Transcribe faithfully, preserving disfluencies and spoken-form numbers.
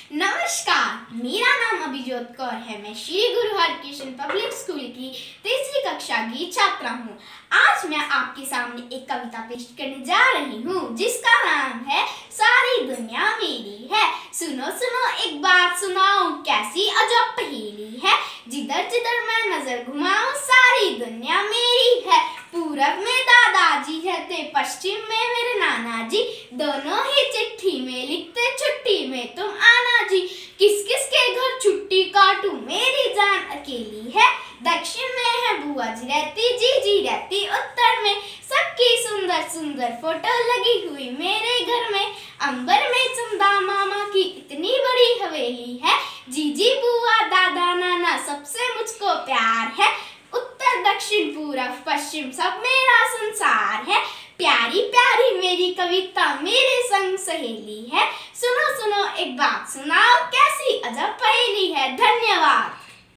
नमस्कार, मेरा नाम अभिजोत कौर है। मैं श्री गुरु हरकृष्ण पब्लिक स्कूल की तीसरी कक्षा की छात्रा हूँ। आज मैं आपके सामने एक कविता पेश करने जा रही हूँ जिसका नाम है सारी दुनिया मेरी है। सुनो सुनो एक बात सुनाऊं, कैसी अजब पहेली है। जिधर जिधर मैं नजर घुमाऊं सारी दुनिया मेरी है। पूरब में दादाजी रहते, पश्चिम में मेरे नाना जी, दोनों ही चिट्ठी में लिखते छुट्टी में तुम आना जी। किस किस के घर छुट्टी काटूं, मेरी जान अकेली है। दक्षिण में है बुआ जी रहती, जी जी रहती उत्तर में, सबकी सुंदर सुंदर फोटो लगी हुई मेरे घर में। अंबर में चंदा मामा की इतनी बड़ी हवेली है, जीजी बुआ दादा नाना सबसे मुझको प्यार है। उत्तर दक्षिण पूरब पश्चिम सब मेरा संसार है। प्यारी प्यारी मेरी कविता मेरे संग सहेली है। सुनो सुनो एक बात सुनाओ, क्या